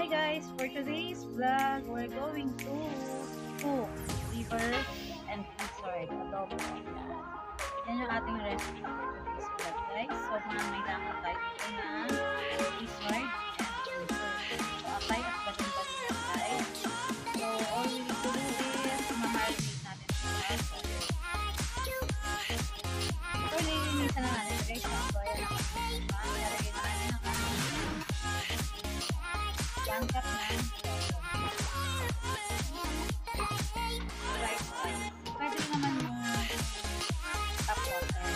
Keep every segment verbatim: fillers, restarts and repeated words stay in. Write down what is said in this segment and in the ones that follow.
Hi guys, for today's vlog, we're going to cook liver and gizzard adobo. Yan yung ating recipe for today's vlog guys. So mangangailangan tayo dito ng gizzard and liver. So apply at baling-baling lang guys. So all we need to do is mamarinate natin siya. So lilinisan na natin guys. So ayan ang ilalagay na natin ang aming one cup na rice oil. Pwede naman yung tap water.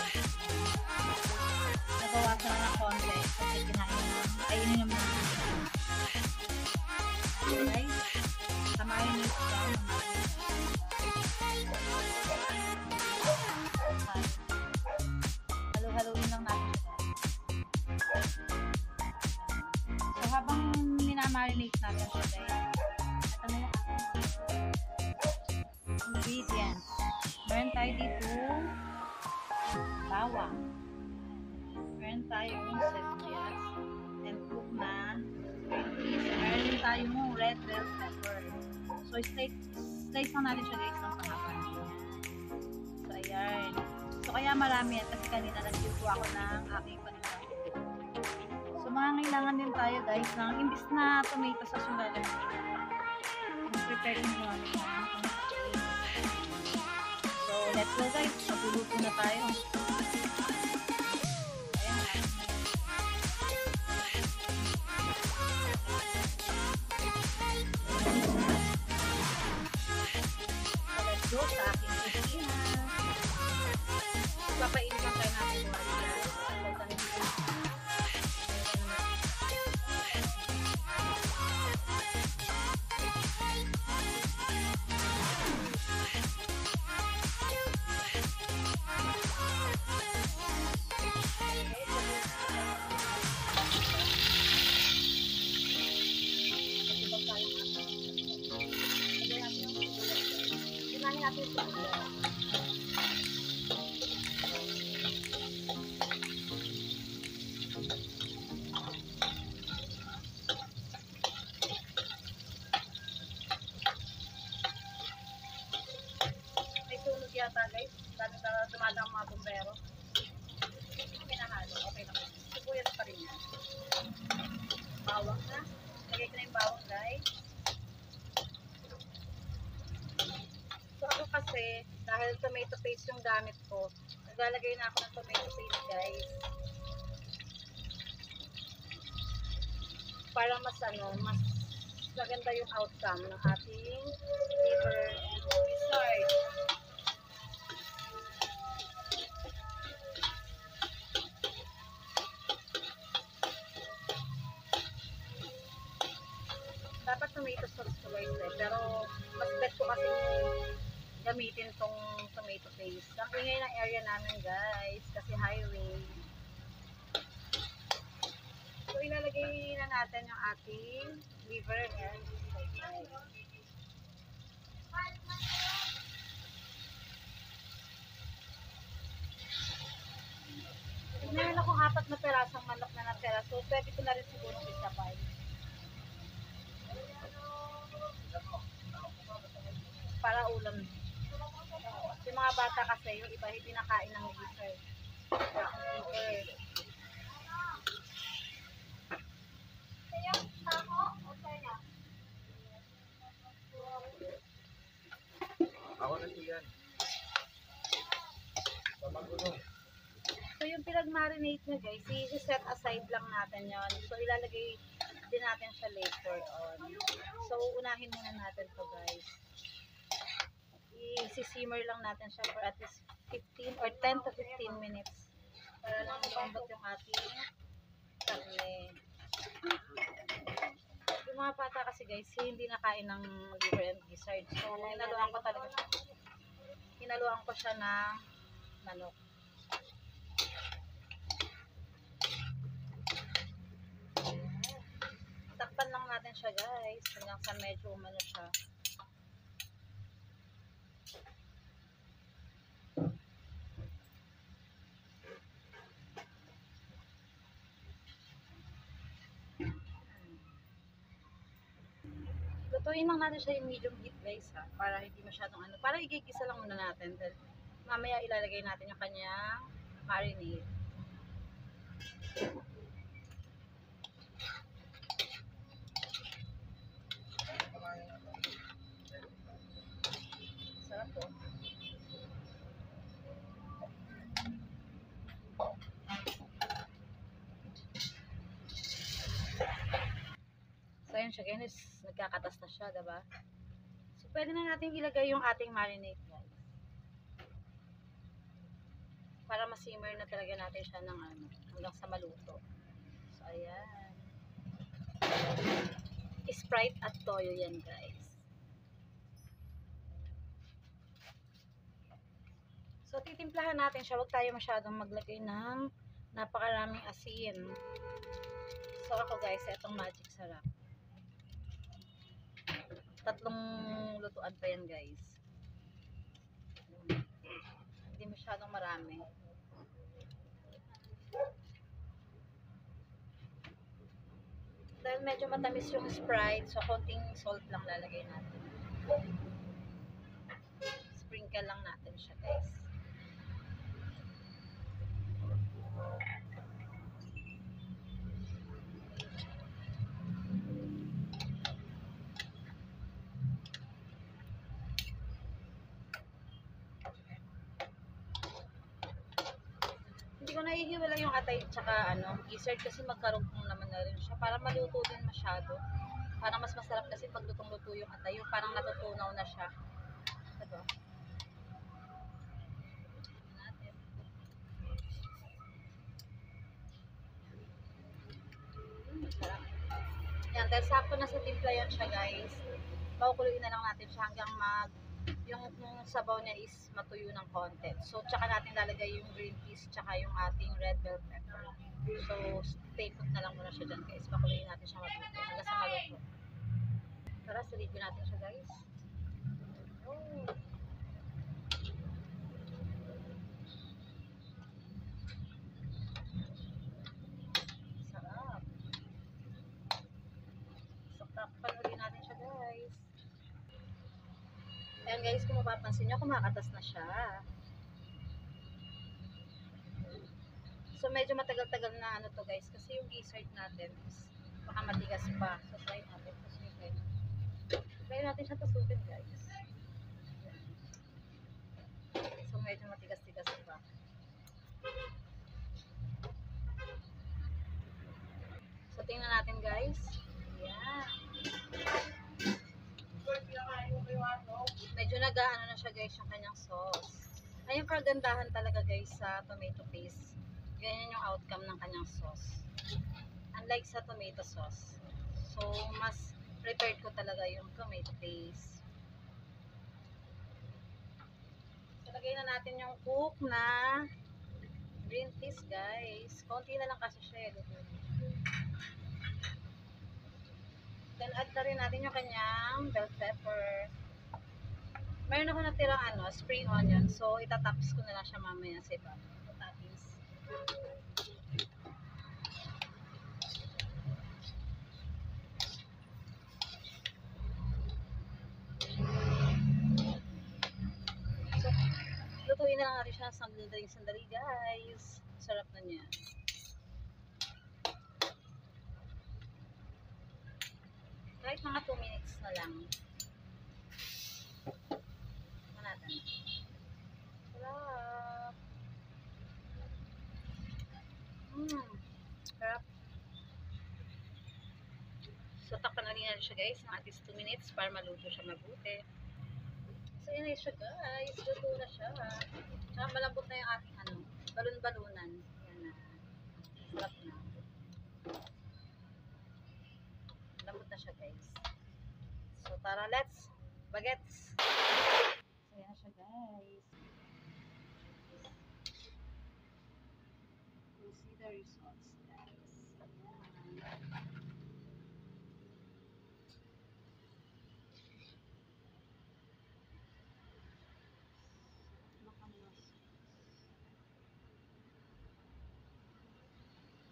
Nabawasan na ng konti kasi kinain na. Ay, ininom na. Okay, guys. Tamarinate siya. Halo-haloin lang natin siya. So, habang minamarinate natin siya guys, ito na yung ingredients. Meron tayo dito bawang. Meron tayong sibuyas and cook na green peas. Meron din tayong red bell pepper. So, slice, slice lang natin siya guys ng pangapan. So, ayan. So, kaya marami yan kasi kanina nag-yuko ako ng aking panulang. So, mga kailangan din tayo guys ng imbis na tomato sauce yung lalagyan. Prepare din mo namin ng so, let's go guys. Magluluto na tayo. Ayan. So, let's go sa aking kusina. Papainit lang tayo natin kung ano yan. Natin ito. May sunog yata guys. Dami na dumadang mga bumbero. Pinahalo. Okay lang. Sibuyas pa rin yan. Bawang na. Lagay ko na yung bawang guys. So ako kasi, dahil tomato paste yung gamit ko, naglalagay na ako ng tomato paste guys. Para mas ano, mas maganda yung outcome ng ating liver and gizzard. Dapat tomato sauce ko guys eh, pero mas bet ko kasi gamitin tong tomato paste. Ang ingay ng area namin guys, kasi highway. So ilalagay na natin yung ating liver and gizzard. Meron akong apat na perasang manok na natira, so pwede ko na rin siguro isapay. Para ulam. Yung mga bata kasi, yung iba hindi nakain ng gizzard. Liver. Ako na siyan. Pamagulo. So yung pinag-marinate nyo guys, i-set aside lang natin yon. So ilalagay din natin siya later on. So unahin muna natin to guys. I-simmer lang natin siya for at least fifteen or ten to fifteen minutes para lang mabambot yung ating karne. Yung mga bata kasi guys, hindi nakain ng liver and gizzard. So hinaluan ko talaga siya. Hinaluan ko siya ng manok. Takpan lang natin siya guys hanggang sa medyo umano siya. Lutuin lang natin siya yung medium heat guys ha, para hindi masyadong ano, para igigisa lang muna natin. Then, mamaya ilalagay natin yung kanyang marinade. Sarap po. So, yun siya guys, nagkakatas na siya, diba? So, pwede na natin ilagay yung ating marinade guys. Para ma-simmer na talaga natin siya ng ano, hanggang sa maluto. So, ayan. Sprite at toyo yan guys. So, titimplahan natin siya. Huwag tayo masyadong maglagay ng napakaraming asin. So, ako guys, itong magic sarap. Tatlong lutuan pa yan guys. Hindi masyadong marami. Dahil medyo matamis yung Sprite, so konting salt lang lalagay natin. Sprinkle lang natin siya guys. Hindi ko nahihiwala yung atay tsaka ano, gizzard kasi magkarugtong naman na rin siya para maluto din masyado. Parang mas masarap kasi pag lutong-luto yung atay, yung parang natutunaw na siya. Diba? Natin. Hmm, masarap. Yan, dahil sakto na sa timpla yan siya guys. Pakukuluin na lang natin siya hanggang mag yung, yung sabaw niya is matuyo ng konti. So, tsaka natin lalagay yung green peas tsaka yung ating red bell pepper. So, stay put na lang muna siya dyan guys. Pakuluin natin siya mabuti hanggang sa maluto. Tara, salipin natin siya guys. Oh. Sarap. So, panuloy natin siya guys. Ayan guys, kung mapapansin nyo, kumakatas na siya. So, medyo matagal-tagal na ano to guys. Kasi yung gizzard natin is baka matigas pa. So, try natin. Tasukin. Try natin siya tasukin guys. So, medyo matigas-tigas pa. So, tingnan natin guys. Ayan. Medyo nag-ano na siya guys yung kanyang sauce. Ay, yung kagandahan talaga guys sa tomato paste. Ganyan yung outcome ng kanyang sauce. Unlike sa tomato sauce. So, mas prepared ko talaga yung tomato paste. So, lagay na natin yung cook na green peas guys. Konti na lang kasi siya. Then, add na rin natin yung kanyang bell pepper. Mayroon ako natirang ano, spring onion. So, itatapis ko na lang siya mamaya sa iba. Itatapis. So, lutuin na lang natin siya sandali-sandali guys. Sarap na niya. Kahit mga two minutes na lang. Natin. Sarap. Mmm. Sarap. So, takpan na rin natin siya guys ng at least two minutes para maluto siya mabuti. So, yun na siya guys. Luto na siya. Tsaka malambot na yung ating ano, balon-balunan. Yan na. Sarap na. Malambot na siya guys. So, tara, let's bagets. So, yan siya guys. You'll see the results guys. Ayan.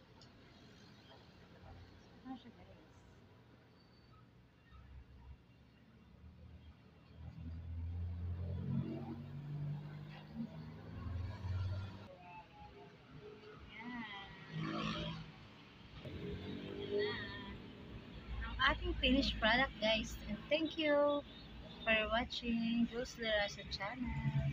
Ano siya guys? finished product guys. And thank you for watching Jules Lerasa channel.